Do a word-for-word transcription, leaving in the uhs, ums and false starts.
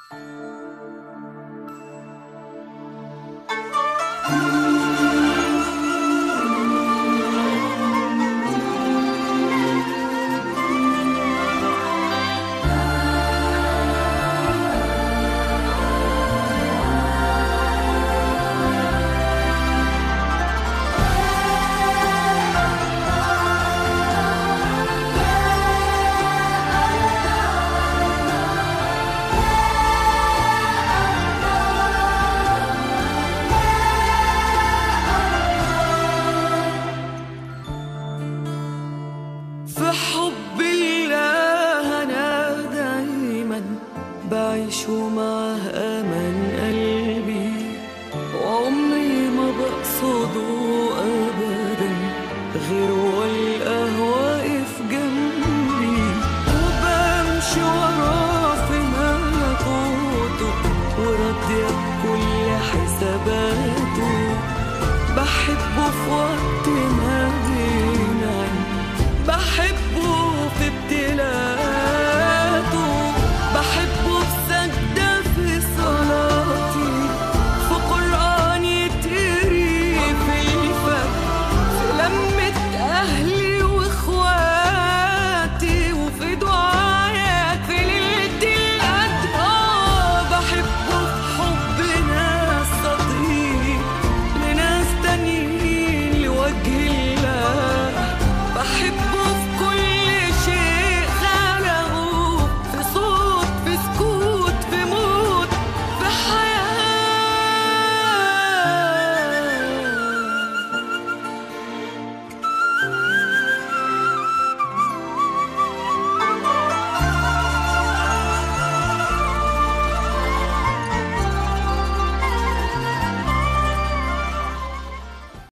بعيش ومعه أمان قلبي، وعمري ما بقصده أبدا غير والقاه واقف جنبي، وبمشي وراه في ملكوته وراضية بكل حساباته. بحبه في وقت